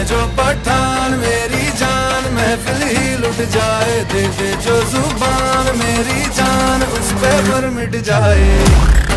जो पठान मेरी जान महफिल ही लुट जाए, दे दे जो जुबान मेरी जान उस पे पर मिट जाए।